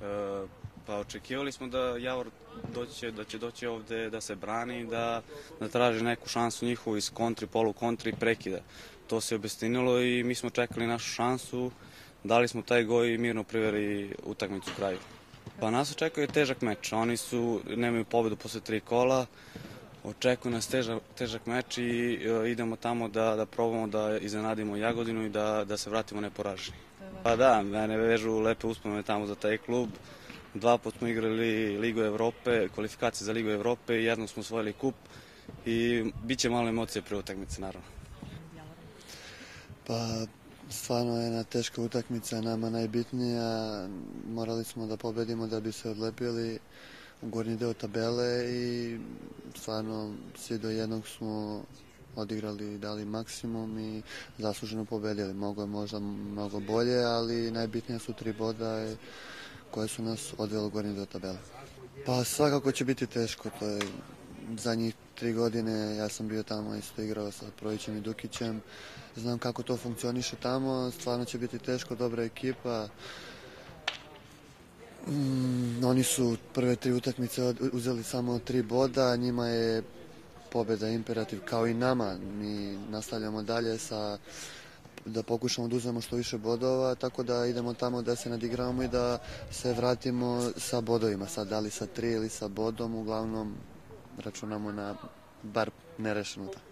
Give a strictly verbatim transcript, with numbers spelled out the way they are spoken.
E, pa očekivali smo da Javor doće, da će doći ovde da se brani, da, da traži neku šansu njihovu iz kontri, polu kontri i prekida. To se obestinilo i mi smo čekali našu šansu, dali smo taj goj i mirno priveli utakmicu u kraju. Pa nas očekuje težak meč, oni su, nemaju pobedu posle tri kola, očekuje nas težak, težak meč i e, idemo tamo da, da probamo da iznenadimo Jagodinu i da, da se vratimo neporaženi. Pa da, mene vežu lepe uspomene tamo za taj klub. Dva put smo igrali Ligu Evrope, kvalifikacije za Ligu Evrope i jednom smo osvojili kup i bit će malo emocije pre utakmice, naravno. Pa stvarno je jedna teška utakmica, nama najbitnija. Morali smo da pobedimo da bi se odlepili u gornji deo tabele i stvarno svi do jednog smo odigrali i dali maksimum i zasluženo pobedili. Mogo je možda mnogo bolje, ali najbitnije su tri boda koje su nas odvele u gornji deo tabele. Pa svakako će biti teško, to je zadnjih tri godine, ja sam bio tamo isto igrao sa Projićem i Dukićem, znam kako to funkcioniše tamo, stvarno će biti teško, dobra ekipa. Mm, oni su prve tri utakmice uzeli samo tri boda, njima je pobeda imperativ kao i nama, mi nastavljamo dalje sa da pokušamo da uzmemo što više bodova, tako da idemo tamo da se nadigravamo i da se vratimo sa bodovima, sad da li sa tri ili sa bodom, uglavnom računamo na bar nerešeno tako.